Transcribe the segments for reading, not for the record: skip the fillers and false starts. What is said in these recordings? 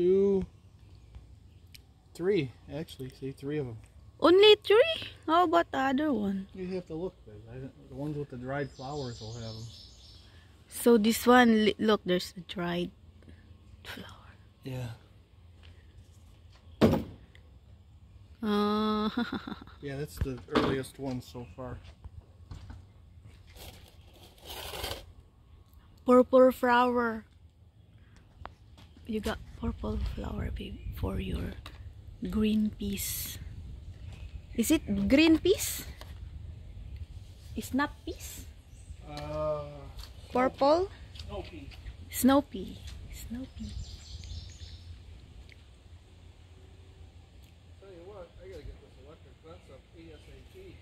2, 3. Actually, see, 3 of them. Only 3? How about the other one? You have to look. The ones with the dried flowers will have them. So this one, look, there's a dried flower. Yeah. Yeah, that's the earliest one so far. Purple flower. You got purple flower, baby, for your green peas. Is it green peas? It's not peas? Purple? Snow pea. Snow pea. Snow pea. Tell you what, I gotta get this electric fence up ASAP.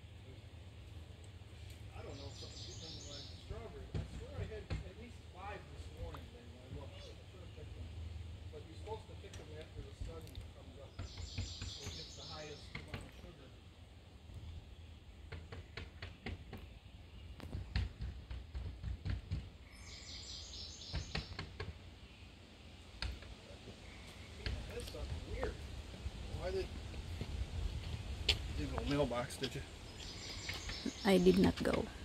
I don't know if something's getting into my strawberry. I swear I had at least 5 this morning when I looked. I should have picked them. But you're supposed to pick them after the sun comes up. So it gets the highest amount of sugar. That's something weird. Why did... You didn't go mailbox, did you? I did not go.